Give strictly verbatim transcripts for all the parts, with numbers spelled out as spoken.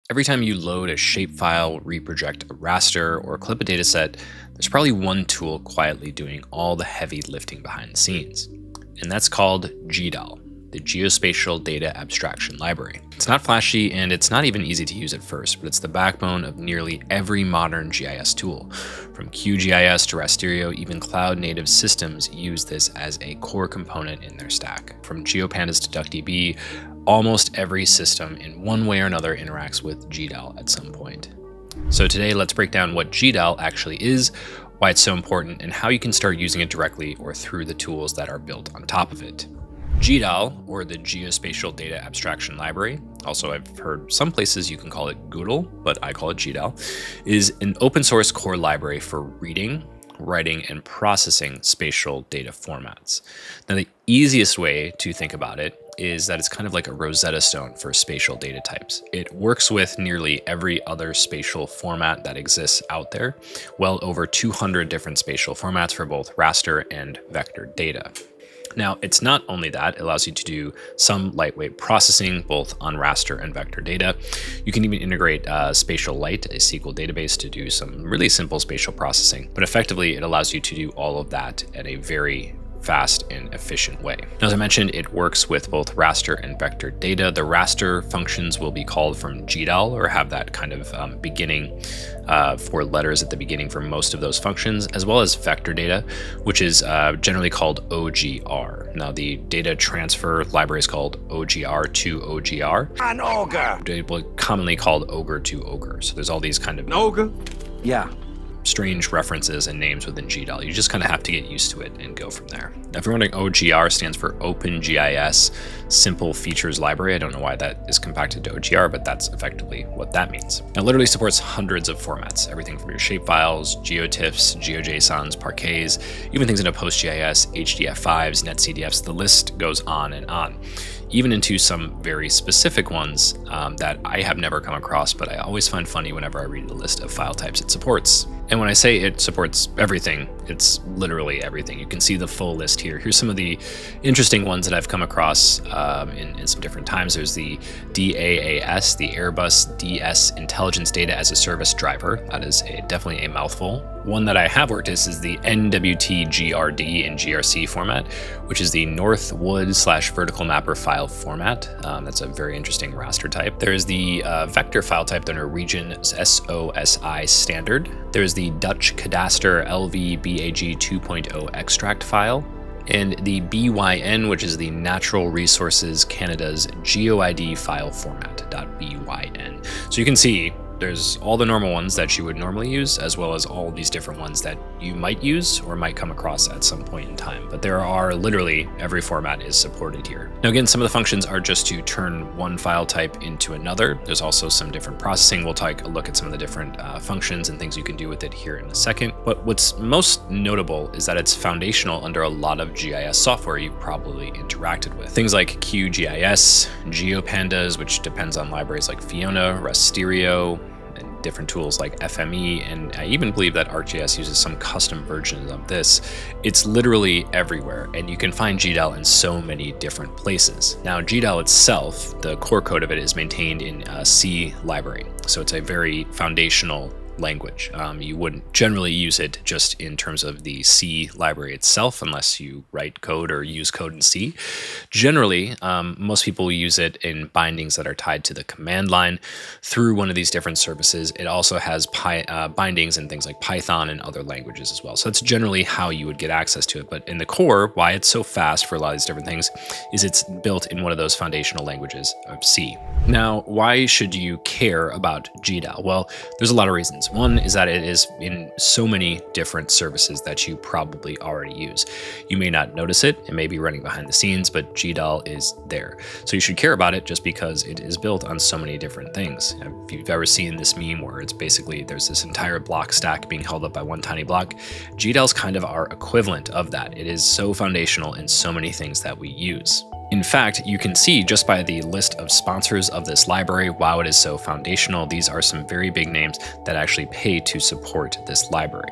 Every time you load a shapefile, reproject a raster, or clip a dataset, there's probably one tool quietly doing all the heavy lifting behind the scenes. And that's called G D A L, the Geospatial Data Abstraction Library. It's not flashy and it's not even easy to use at first, but it's the backbone of nearly every modern G I S tool. From Q G I S to Rasterio, even cloud-native systems use this as a core component in their stack. From GeoPandas to DuckDB, almost every system in one way or another interacts with G D A L at some point. So today, let's break down what G D A L actually is, why it's so important, and how you can start using it directly or through the tools that are built on top of it. G D A L, or the Geospatial Data Abstraction Library, also I've heard some places you can call it G D A L, but I call it G D A L, is an open source core library for reading, writing, and processing spatial data formats. Now, the easiest way to think about it is that it's kind of like a Rosetta Stone for spatial data types. It works with nearly every other spatial format that exists out there, well over two hundred different spatial formats for both raster and vector data. Now, it's not only that, it allows you to do some lightweight processing, both on raster and vector data. You can even integrate uh, SpatialLite, a S Q L database, to do some really simple spatial processing. But effectively, it allows you to do all of that at a very fast and efficient way. Now, as I mentioned, it works with both raster and vector data. The raster functions will be called from G D A L or have that kind of um, beginning uh, four letters at the beginning for most of those functions, as well as vector data, which is uh, generally called O G R. Now, the data transfer library is called O G R to O G R. An ogre! Commonly called ogre to ogre. So there's all these kind of An ogre? Yeah. strange references and names within G D A L. You just kind of have to get used to it and go from there. Now, if you're wondering, O G R stands for Open G I S Simple Features Library. I don't know why that is compacted to O G R, but that's effectively what that means. Now, it literally supports hundreds of formats, everything from your shapefiles, geotiffs, GeoJSONs, parquets, even things into PostGIS, H D F fives, NetCDFs, the list goes on and on. Even into some very specific ones um, that I have never come across, but I always find funny whenever I read the list of file types it supports. And when I say it supports everything, it's literally everything. You can see the full list here. Here's some of the interesting ones that I've come across um, in, in some different times. There's the D A A S, the Airbus D A A S Intelligence Data as a Service Driver. That is a, definitely a mouthful. One that I have worked is, is the N W T G R D and G R C format, which is the Northwood slash vertical mapper file format. Um, that's a very interesting raster type. There's the uh, vector file type, the Norwegian S O S I standard. There's the Dutch Cadaster L V B A G two point oh extract file, and the B Y N, which is the Natural Resources Canada's GeoID file format, .byn. So you can see there's all the normal ones that you would normally use, as well as all these different ones that you might use or might come across at some point in time. But there are literally every format is supported here. Now, again, some of the functions are just to turn one file type into another. There's also some different processing. We'll take a look at some of the different uh, functions and things you can do with it here in a second. But what's most notable is that it's foundational under a lot of G I S software you've probably interacted with. Things like Q G I S, GeoPandas, which depends on libraries like Fiona, Rasterio, different tools like F M E, and I even believe that ArcGIS uses some custom versions of this. It's literally everywhere, and you can find G D A L in so many different places. Now, G D A L itself, the core code of it is maintained in a C library, so it's a very foundational language. Um, you wouldn't generally use it just in terms of the C library itself, unless you write code or use code in C. Generally, um, most people use it in bindings that are tied to the command line through one of these different services. It also has Py, uh, bindings in things like Python and other languages as well. So that's generally how you would get access to it. But in the core, why it's so fast for a lot of these different things is it's built in one of those foundational languages of C. Now, why should you care about G D A L? Well, there's a lot of reasons. One is that it is in so many different services that you probably already use. You may not notice it, it may be running behind the scenes, but G D A L is there. So you should care about it just because it is built on so many different things. If you've ever seen this meme where it's basically there's this entire block stack being held up by one tiny block, G D A L is kind of our equivalent of that. It is so foundational in so many things that we use. In fact, you can see just by the list of sponsors of this library, wow, it is so foundational. These are some very big names that actually pay to support this library.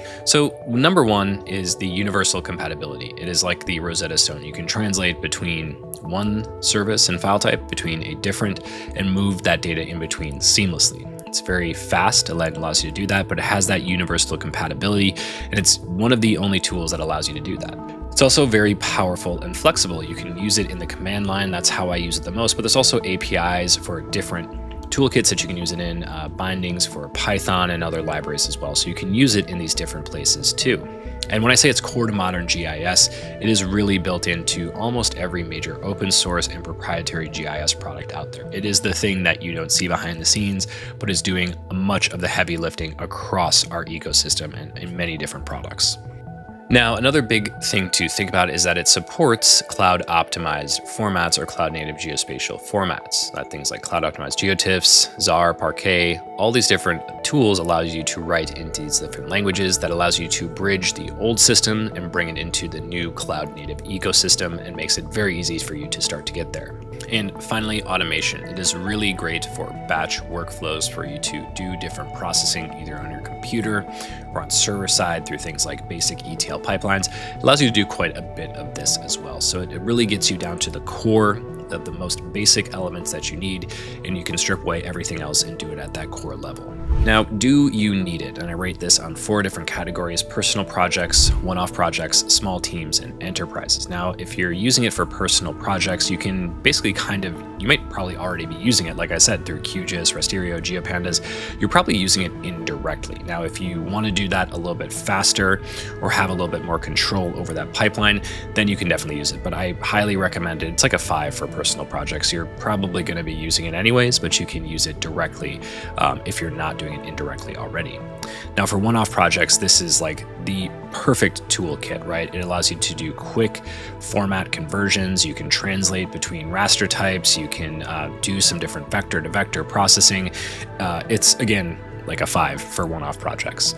So number one is the universal compatibility. It is like the Rosetta Stone. You can translate between one service and file type, between a different, and move that data in between seamlessly. It's very fast, it allows you to do that, but it has that universal compatibility, and it's one of the only tools that allows you to do that. It's also very powerful and flexible. You can use it in the command line. That's how I use it the most, but there's also A P Is for different toolkits that you can use it in, uh, bindings for Python and other libraries as well. So you can use it in these different places too. And when I say it's core to modern G I S, it is really built into almost every major open source and proprietary G I S product out there. It is the thing that you don't see behind the scenes, but is doing much of the heavy lifting across our ecosystem and in many different products. Now, another big thing to think about is that it supports cloud-optimized formats or cloud-native geospatial formats. Uh, things like cloud-optimized GeoTIFFs, Z A R, Parquet, all these different tools allow you to write into these different languages that allows you to bridge the old system and bring it into the new cloud-native ecosystem and makes it very easy for you to start to get there. And finally, automation. It is really great for batch workflows for you to do different processing either on your computer or on server side through things like basic E T L pipelines. It allows you to do quite a bit of this as well. So it really gets you down to the core of the most basic elements that you need, and you can strip away everything else and do it at that core level. Now, do you need it? And I rate this on four different categories: personal projects, one-off projects, small teams, and enterprises. Now, if you're using it for personal projects, you can basically kind of, you might probably already be using it, like I said, through Q G I S, Rasterio, GeoPandas. You're probably using it indirectly. Now, if you want to do that a little bit faster or have a little bit more control over that pipeline, then you can definitely use it. But I highly recommend it. It's like a five for personal projects. You're probably going to be using it anyways, but you can use it directly um, if you're not doing it indirectly already. Now, for one-off projects, this is like the perfect toolkit, right? It allows you to do quick format conversions. You can translate between raster types. You can uh, do some different vector to vector processing. Uh, it's, again, like a five for one-off projects.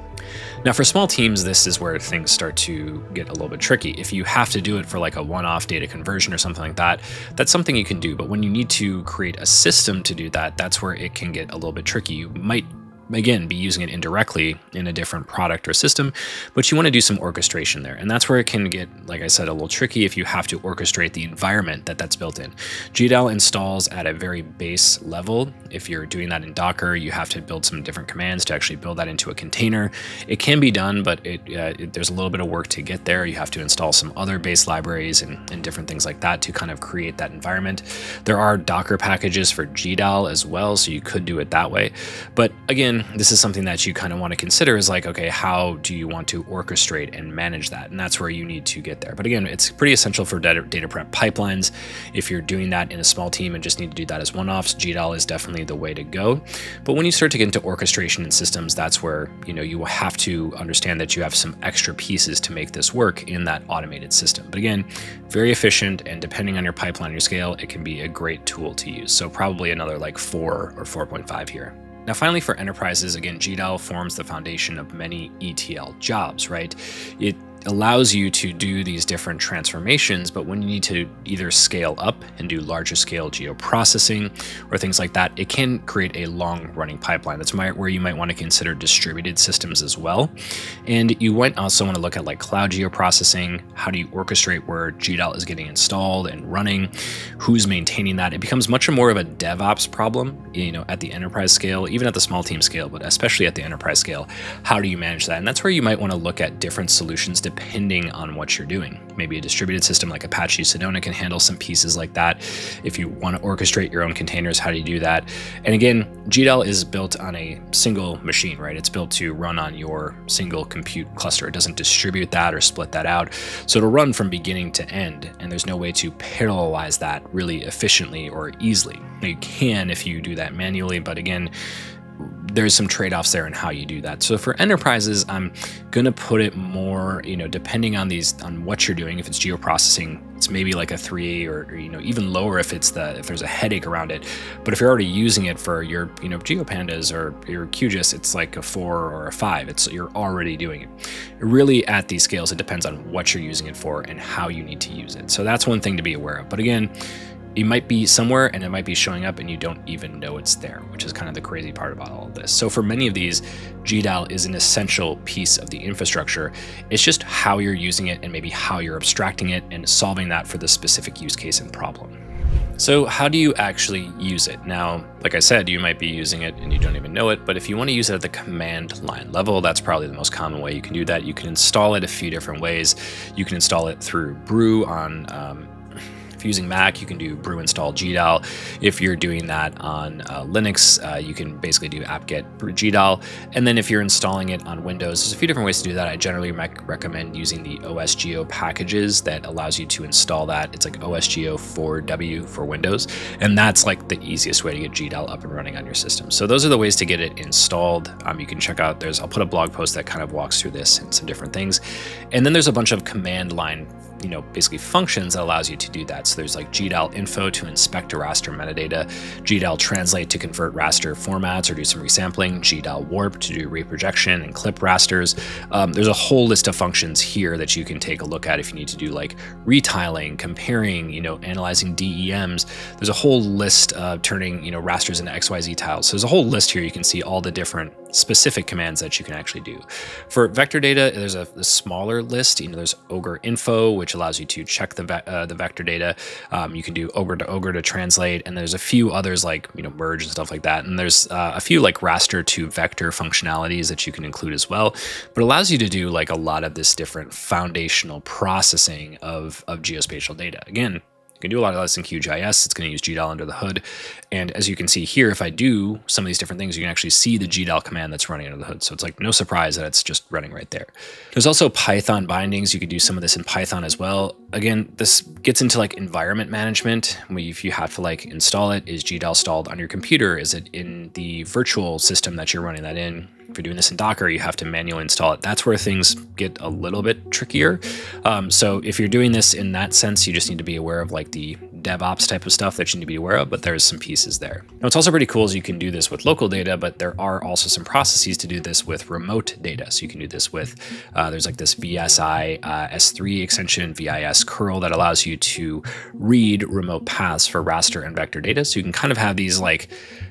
Now, for small teams, this is where things start to get a little bit tricky. If you have to do it for like a one-off data conversion or something like that, that's something you can do. But when you need to create a system to do that, that's where it can get a little bit tricky. You might, again, be using it indirectly in a different product or system, but you want to do some orchestration there. And that's where it can get, like I said, a little tricky if you have to orchestrate the environment that that's built in. G D A L installs at a very base level. If you're doing that in Docker, you have to build some different commands to actually build that into a container. It can be done, but it, uh, it, there's a little bit of work to get there. You have to install some other base libraries and, and different things like that to kind of create that environment. There are Docker packages for G D A L as well, so you could do it that way. But again, this is something that you kind of want to consider is like, okay, how do you want to orchestrate and manage that? And that's where you need to get there. But again, it's pretty essential for data, data prep pipelines. If you're doing that in a small team and just need to do that as one-offs, G D A L is definitely the way to go. But when you start to get into orchestration and systems, that's where, you know, you will have to understand that you have some extra pieces to make this work in that automated system. But again, very efficient, and depending on your pipeline and your scale, it can be a great tool to use. So probably another like four or four point five here. Now, finally, for enterprises, again, G D A L forms the foundation of many E T L jobs, right? It allows you to do these different transformations, but when you need to either scale up and do larger scale geoprocessing or things like that, it can create a long running pipeline. That's where you might want to consider distributed systems as well. And you might also want to look at like cloud geoprocessing. How do you orchestrate where G D A L is getting installed and running? Who's maintaining that? It becomes much more of a DevOps problem, you know, at the enterprise scale, even at the small team scale, but especially at the enterprise scale. How do you manage that? And that's where you might want to look at different solutions depending on what you're doing. Maybe a distributed system like Apache Sedona can handle some pieces like that. If you want to orchestrate your own containers, how do you do that? And again, G D A L is built on a single machine, right? It's built to run on your single compute cluster. It doesn't distribute that or split that out. So it'll run from beginning to end, and there's no way to parallelize that really efficiently or easily. Now, you can if you do that manually, but again, there's some trade-offs there in how you do that. So for enterprises, I'm gonna put it more, you know, depending on these, on what you're doing. If it's geoprocessing, it's maybe like a three, or, or you know, even lower if it's the if there's a headache around it. But if you're already using it for your, you know, GeoPandas or your Q G I S, it's like a four or a five. It's you're already doing it. Really, at these scales, it depends on what you're using it for and how you need to use it. So that's one thing to be aware of. But again, you might be somewhere and it might be showing up and you don't even know it's there, which is kind of the crazy part about all of this. So for many of these, G D A L is an essential piece of the infrastructure. It's just how you're using it and maybe how you're abstracting it and solving that for the specific use case and problem. So how do you actually use it? Now, like I said, you might be using it and you don't even know it, but if you want to use it at the command line level, that's probably the most common way you can do that. You can install it a few different ways. You can install it through Brew on um, If you're using Mac, you can do brew install G D A L. If you're doing that on uh, Linux, uh, you can basically do apt-get G D A L. And then if you're installing it on Windows, there's a few different ways to do that. I generally rec recommend using the O S Geo packages that allows you to install that. It's like O S Geo four W for Windows. And that's like the easiest way to get G D A L up and running on your system. So those are the ways to get it installed. Um, you can check out, there's, I'll put a blog post that kind of walks through this and some different things. And then there's a bunch of command line, you know, basically functions that allows you to do that. So there's like G D A L info to inspect a raster metadata, G D A L translate to convert raster formats or do some resampling, G D A L warp to do reprojection and clip rasters. Um, there's a whole list of functions here that you can take a look at if you need to do like retiling, comparing, you know, analyzing D E Ms. There's a whole list of turning, you know, rasters into X Y Z tiles. So there's a whole list here. You can see all the different specific commands that you can actually do. For vector data, there's a, a smaller list. You know, there's ogre info, which allows you to check the, ve uh, the vector data. Um, you can do ogre to ogre to translate, and there's a few others like, you know, merge and stuff like that. And there's uh, a few like raster to vector functionalities that you can include as well, but allows you to do like a lot of this different foundational processing of, of geospatial data. Again, you can do a lot of this in Q G I S. It's going to use G D A L under the hood. And as you can see here, if I do some of these different things, you can actually see the G D A L command that's running under the hood. So it's like no surprise that it's just running right there. There's also Python bindings. You could do some of this in Python as well. Again, this gets into like environment management. If you have to like install it, is G D A L installed on your computer? Is it in the virtual system that you're running that in? If you're doing this in Docker, you have to manually install it. That's where things get a little bit trickier. Um, so if you're doing this in that sense, you just need to be aware of like the DevOps type of stuff that you need to be aware of, but there's some pieces there. Now, what's also pretty cool is you can do this with local data, but there are also some processes to do this with remote data. So you can do this with, uh, there's like this V S I uh, S three extension, V I S curl, that allows you to read remote paths for raster and vector data. So you can kind of have these like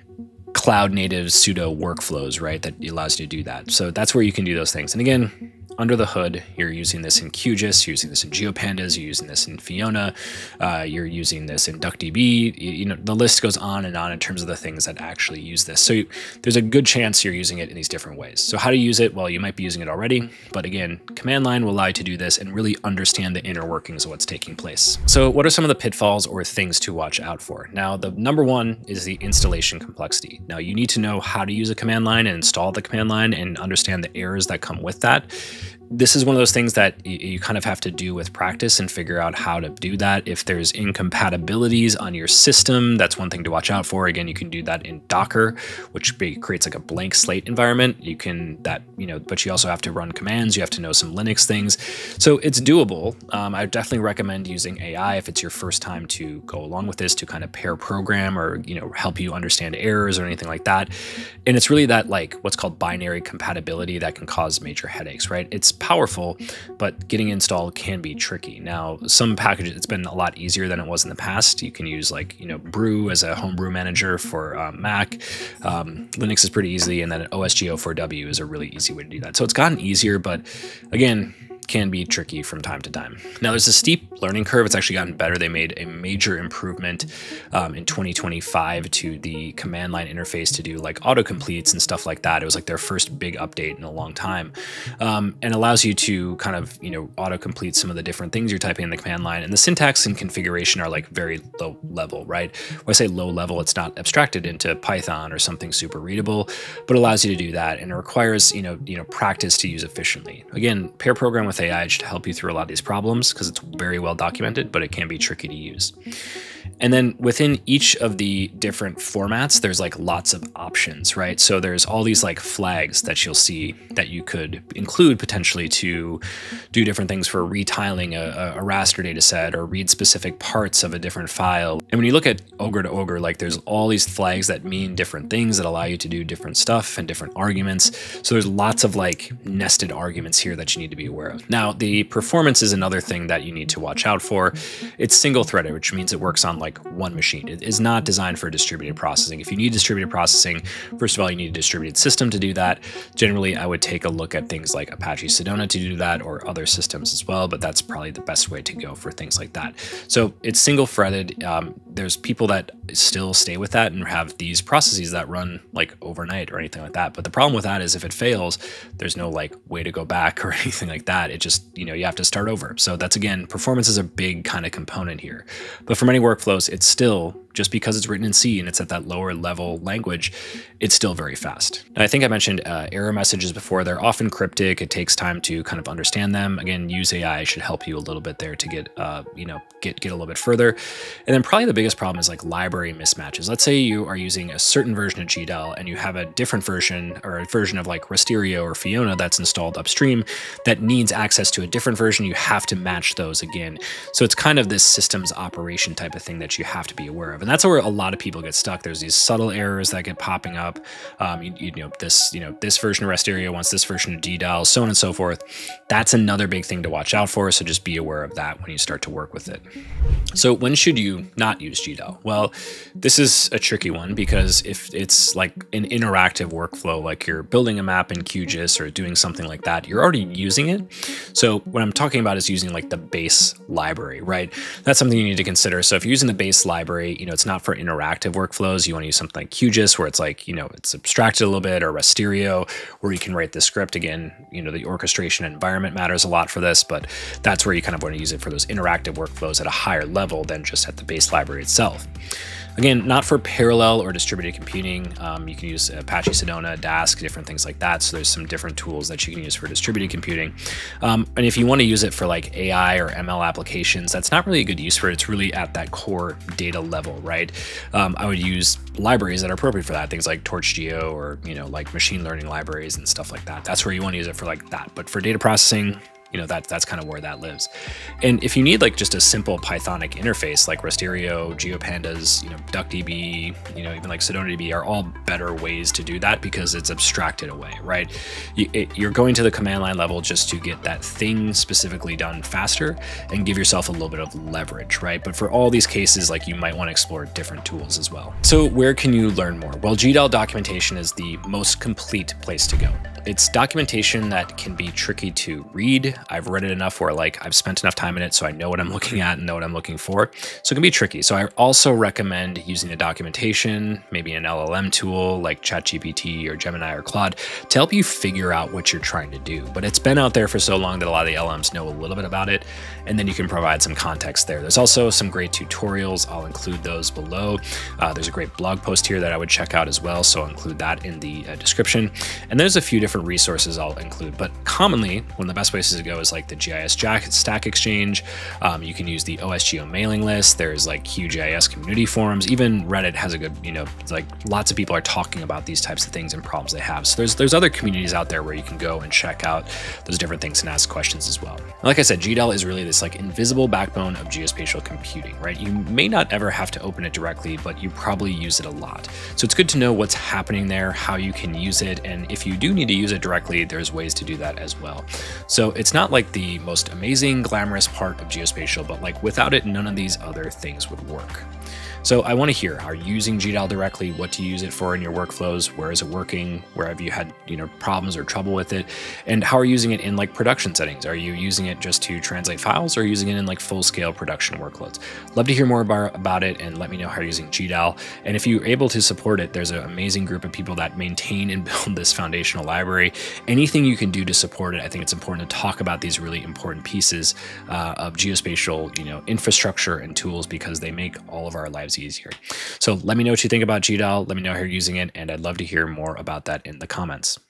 cloud native pseudo workflows, right? That allows you to do that. So that's where you can do those things. And again, under the hood, you're using this in Q G I S, you're using this in GeoPandas, you're using this in Fiona, uh, you're using this in DuckDB. You, you know, the list goes on and on in terms of the things that actually use this. So you, there's a good chance you're using it in these different ways. So how to use it? Well, you might be using it already, but again, command line will allow you to do this and really understand the inner workings of what's taking place. So what are some of the pitfalls or things to watch out for? Now, the number one is the installation complexity. Now, you need to know how to use a command line and install the command line and understand the errors that come with that. This is one of those things that you kind of have to do with practice and figure out how to do that. If there's incompatibilities on your system, that's one thing to watch out for. Again, you can do that in Docker, which creates like a blank slate environment. You can that, you know, but you also have to run commands. You have to know some Linux things. So it's doable. Um, I definitely recommend using A I if it's your first time to go along with this, to kind of pair program or, you know, help you understand errors or anything like that. And it's really that like what's called binary compatibility that can cause major headaches, right? It's powerful, but getting installed can be tricky. Now, some packages, it's been a lot easier than it was in the past. You can use like, you know, Brew as a homebrew manager for um, Mac. Um, Linux is pretty easy, and then O S Geo four W is a really easy way to do that. So it's gotten easier, but again, can be tricky from time to time. Now, there's a steep learning curve. It's actually gotten better. They made a major improvement um, in twenty twenty-five to the command line interface to do like autocompletes and stuff like that. It was like their first big update in a long time, um, and allows you to kind of, you know, autocomplete some of the different things you're typing in the command line. And the syntax and configuration are like very low level, right? When I say low level, it's not abstracted into Python or something super readable, but allows you to do that. And it requires, you know, you know, practice to use efficiently. Again, pair program with A I should help you through a lot of these problems because it's very well documented, but it can be tricky to use. And then within each of the different formats, there's like lots of options, right? So there's all these like flags that you'll see that you could include potentially to do different things for retiling a, a raster data set or read specific parts of a different file. And when you look at ogre to ogre, like there's all these flags that mean different things that allow you to do different stuff and different arguments. So there's lots of like nested arguments here that you need to be aware of. Now, the performance is another thing that you need to watch out for. It's single threaded, which means it works on on like one machine. It is not designed for distributed processing. If you need distributed processing, first of all, you need a distributed system to do that. Generally, I would take a look at things like Apache Sedona to do that, or other systems as well, but that's probably the best way to go for things like that. So it's single threaded. Um, there's people that still stay with that and have these processes that run like overnight or anything like that. But the problem with that is if it fails, there's no like way to go back or anything like that. It just, you know, you have to start over. So that's, again, performance is a big kind of component here. But for many workflows, it's still, just because it's written in C and it's at that lower level language, it's still very fast. And I think I mentioned uh, error messages before. They're often cryptic. It takes time to kind of understand them. Again, use A I should help you a little bit there to get, uh, you know, get, get a little bit further. And then probably the biggest problem is like library mismatches. Let's say you are using a certain version of G D A L and you have a different version or a version of like Rasterio or Fiona that's installed upstream that needs access to a different version. You have to match those again. So it's kind of this systems operation type of thing that you have to be aware of. And that's where a lot of people get stuck. There's these subtle errors that get popping up. Um, you, you know, this, you know, this version of Rasterio wants this version of G D A L, so on and so forth. That's another big thing to watch out for. So just be aware of that when you start to work with it. So when should you not use G D A L? Well, this is a tricky one because if it's like an interactive workflow, like you're building a map in Q G I S or doing something like that, you're already using it. So what I'm talking about is using like the base library, right? That's something you need to consider. So if you're using the base library, you know, it's not for interactive workflows. You want to use something like Q G I S where it's like, you know, it's abstracted a little bit, or Rasterio where you can write the script. Again, you know, the orchestration environment matters a lot for this, but that's where you kind of want to use it for those interactive workflows at a higher level than just at the base library itself. Again, not for parallel or distributed computing. Um, you can use Apache Sedona, D A A S, different things like that. So there's some different tools that you can use for distributed computing. Um, and if you want to use it for like A I or M L applications, that's not really a good use for it. It's really at that core data level, right? Um, I would use libraries that are appropriate for that, things like TorchGeo or, you know, like machine learning libraries and stuff like that. That's where you want to use it for like that. But for data processing, you know, that, that's kind of where that lives. And if you need like just a simple Pythonic interface like Rasterio, GeoPandas, you know, DuckDB, you know, even like SedonaDB are all better ways to do that because it's abstracted away, right? You, it, you're going to the command line level just to get that thing specifically done faster and give yourself a little bit of leverage, right? But for all these cases, like you might want to explore different tools as well. So where can you learn more? Well, G D A L documentation is the most complete place to go. It's documentation that can be tricky to read. I've read it enough where like I've spent enough time in it so I know what I'm looking at and know what I'm looking for. So it can be tricky. So I also recommend using the documentation, maybe an L L M tool like ChatGPT or Gemini or Claude to help you figure out what you're trying to do. But it's been out there for so long that a lot of the L L Ms know a little bit about it, and then you can provide some context there. There's also some great tutorials. I'll include those below. Uh, there's a great blog post here that I would check out as well, so I'll include that in the uh, description. And there's a few different resources I'll include, but commonly one of the best places to go is like the G I S Stack Exchange. Um, you can use the O S Geo mailing list. There's like Q G I S community forums. Even Reddit has a good, you know, like lots of people are talking about these types of things and problems they have. So there's there's other communities out there where you can go and check out those different things and ask questions as well. And like I said, G D A L is really this like invisible backbone of geospatial computing, right? You may not ever have to open it directly, but you probably use it a lot. So it's good to know what's happening there, how you can use it, and if you do need to use it directly, there's ways to do that as well. So it's not like the most amazing, glamorous part of geospatial, but like without it, none of these other things would work. So I want to hear, are you using G D A L directly? What do you use it for in your workflows? Where is it working? Where have you had, you know, problems or trouble with it? And how are you using it in like production settings? Are you using it just to translate files or using it in like full scale production workloads? Love to hear more about, about it and let me know how you're using G D A L. And if you're able to support it, there's an amazing group of people that maintain and build this foundational library. Anything you can do to support it, I think it's important to talk about these really important pieces uh, of geospatial, you know, infrastructure and tools because they make all of our lives easier. So let me know what you think about G D A L. Let me know how you're using it, and I'd love to hear more about that in the comments.